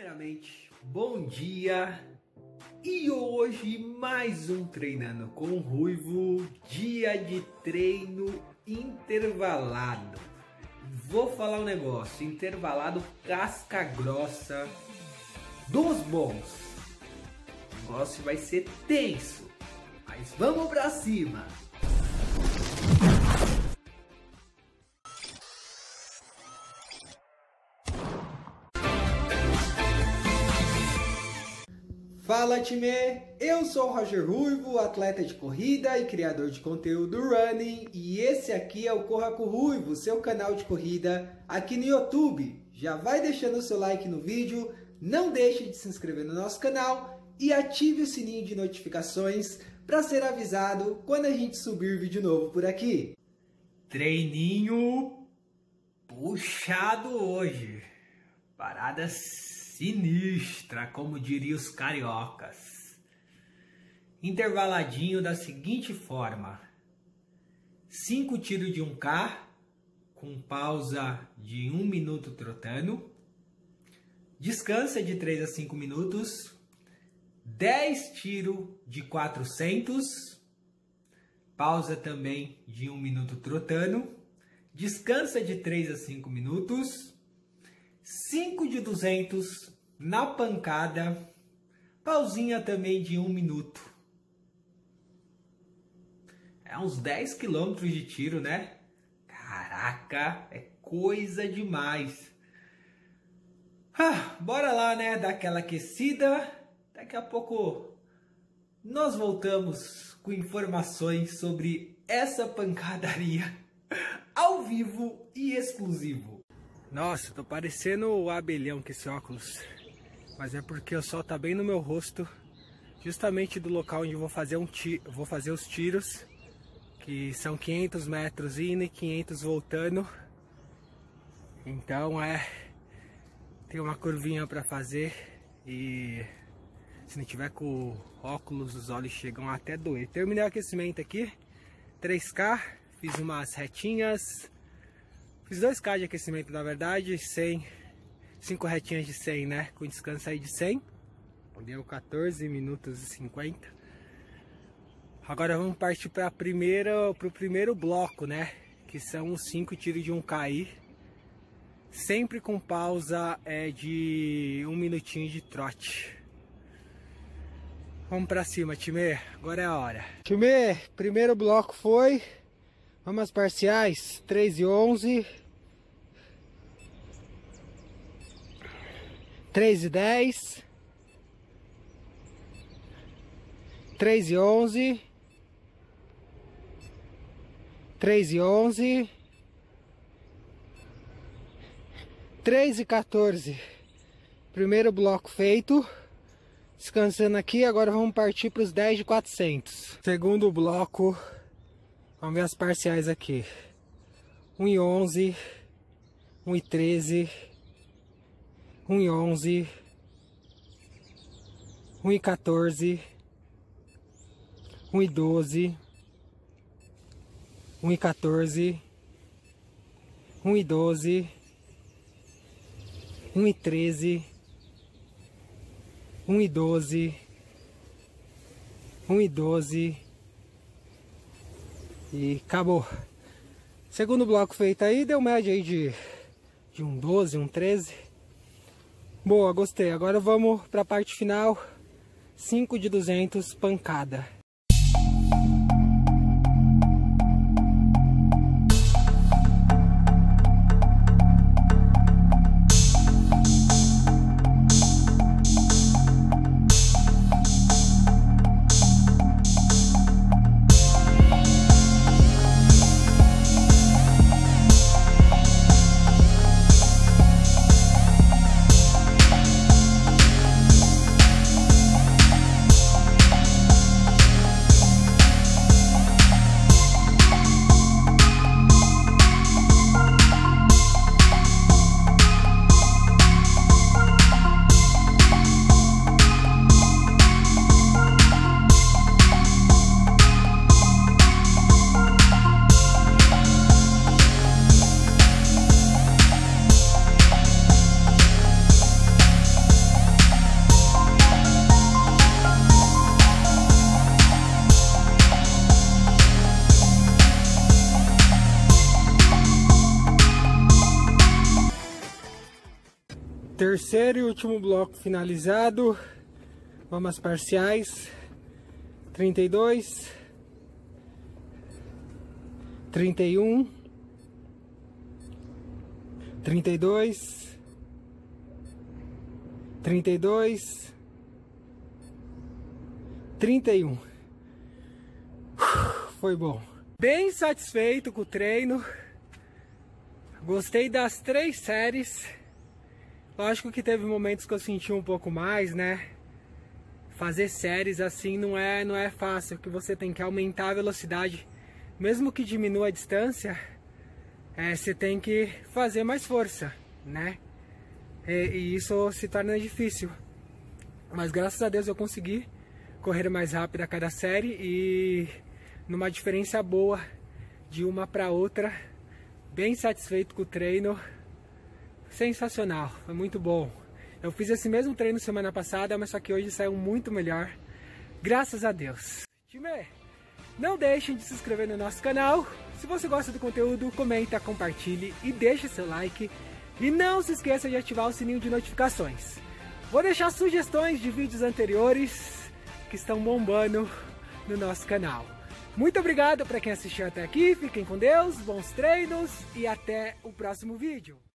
Primeiramente, bom dia! E hoje mais um Treinando com o Ruivo, dia de treino intervalado. Vou falar um negócio, intervalado casca grossa dos bons. O negócio vai ser tenso, mas vamos pra cima! Fala time, eu sou o Roger Ruivo, atleta de corrida e criador de conteúdo running, e esse aqui é o Corra com o Ruivo, seu canal de corrida aqui no YouTube. Já vai deixando o seu like no vídeo, não deixe de se inscrever no nosso canal e ative o sininho de notificações para ser avisado quando a gente subir vídeo novo por aqui. Treininho puxado hoje, paradas sinistra, como diriam os cariocas. Intervaladinho da seguinte forma: 5 tiros de 1K, com pausa de 1 minuto trotando. Descansa de 3 a 5 minutos. 10 tiros de 400. Pausa também de 1 minuto trotando. Descansa de 3 a 5 minutos. 5 de 200 na pancada, pausinha também de 1 minuto. É uns 10 km de tiro, né? Caraca, é coisa demais. Bora lá, né? Dar aquela aquecida. Daqui a pouco nós voltamos com informações sobre essa pancadaria ao vivo e exclusivo. Nossa, tô parecendo o abelhão com esse óculos. Mas é porque o sol tá bem no meu rosto, justamente do local onde eu vou fazer os tiros, que são 500 metros indo e 500 voltando. Então tem uma curvinha para fazer e se não tiver com óculos os olhos chegam até doer. Terminei o aquecimento aqui, 3K, fiz umas retinhas. Fiz 2K de aquecimento, na verdade, 5 retinhas de 100, né? Com descanso aí de 100. Deu 14 minutos e 50. Agora vamos partir para o primeiro bloco, né? Que são os 5 tiros de 1K aí. Sempre com pausa de 1 minutinho de trote. Vamos para cima, time. Agora é a hora. Time, primeiro bloco foi... Vamos às parciais, 3 e 11, 3 e 10, 3 e 11, 3 e 11, 3 e 14. Primeiro bloco feito, descansando aqui, agora vamos partir para os 10 de 400. Segundo bloco. Vamos ver as parciais aqui. 1 e 11, 1 e 13, 1 e 11, 1 e 14, 1 e 12, 1 e 14, 1 e 12, 1 e 13, 1 e 12, 1 e 12. E acabou. Segundo bloco feito aí, deu média aí de um 12, um 13. Boa, gostei. Agora vamos para a parte final. 5 de 200 pancada. Terceiro e último bloco finalizado. Vamos às parciais. 32, 31, 32, 32, 31. Foi bom. Bem satisfeito com o treino. Gostei das 3 séries. Lógico que teve momentos que eu senti um pouco mais, né? Fazer séries assim não é fácil, que você tem que aumentar a velocidade. Mesmo que diminua a distância, você tem que fazer mais força, né? E isso se torna difícil. Mas graças a Deus eu consegui correr mais rápido a cada série e numa diferença boa de uma para outra. Bem satisfeito com o treino. Sensacional, foi muito bom. Eu fiz esse mesmo treino semana passada, mas só que hoje saiu muito melhor. Graças a Deus. Time, não deixem de se inscrever no nosso canal. Se você gosta do conteúdo, comenta, compartilhe e deixe seu like. E não se esqueça de ativar o sininho de notificações. Vou deixar sugestões de vídeos anteriores que estão bombando no nosso canal. Muito obrigado para quem assistiu até aqui. Fiquem com Deus, bons treinos e até o próximo vídeo.